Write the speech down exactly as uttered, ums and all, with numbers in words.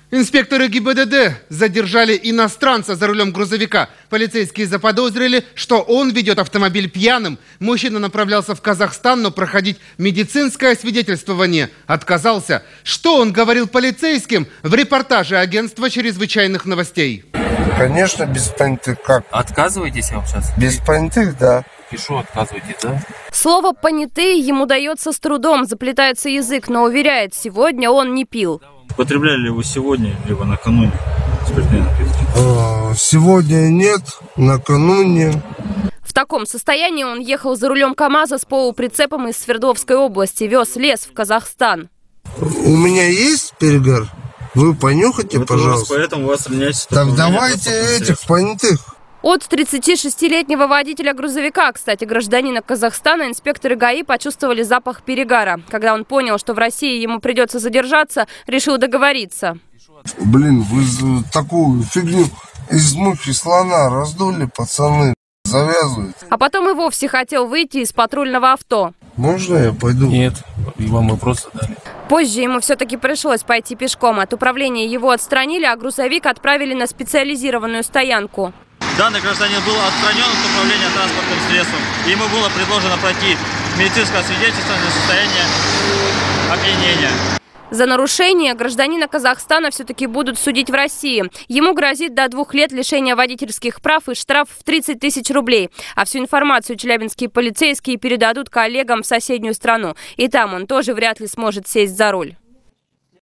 Инспекторы ГИБДД задержали иностранца за рулем грузовика. Полицейские заподозрили, что он ведет автомобиль пьяным. Мужчина направлялся в Казахстан, но проходить медицинское освидетельствование отказался. Что он говорил полицейским? В репортаже агентства чрезвычайных новостей. Конечно, без понятых. Как? Отказываетесь вам сейчас? Без понятых, да. Пишу, отказывайтесь, да? Слово «понятые» ему дается с трудом, заплетается язык, но уверяет, сегодня он не пил. Употребляли ли вы сегодня, либо накануне спиртные напитки? Сегодня нет, накануне. В таком состоянии он ехал за рулем КамАЗа с полуприцепом из Свердловской области, вез лес в Казахстан. У меня есть перегар? Вы понюхайте, вот пожалуйста. Поэтому вас меняйте. Так давайте этих понятых. От тридцатишестилетнего водителя грузовика, кстати, гражданина Казахстана, инспекторы ГАИ почувствовали запах перегара. Когда он понял, что в России ему придется задержаться, решил договориться. Блин, вы такую фигню из мухи слона раздули, пацаны. Завязывают. А потом и вовсе хотел выйти из патрульного авто. Можно я пойду? Нет, и вам мы просто дали. Позже ему все-таки пришлось пойти пешком. От управления его отстранили, а грузовик отправили на специализированную стоянку. Данный гражданин был отстранен от управления транспортным средством. Ему было предложено пройти медицинское свидетельствование на состояние опьянения. За нарушение гражданина Казахстана все-таки будут судить в России. Ему грозит до двух лет лишения водительских прав и штраф в тридцать тысяч рублей. А всю информацию челябинские полицейские передадут коллегам в соседнюю страну. И там он тоже вряд ли сможет сесть за руль.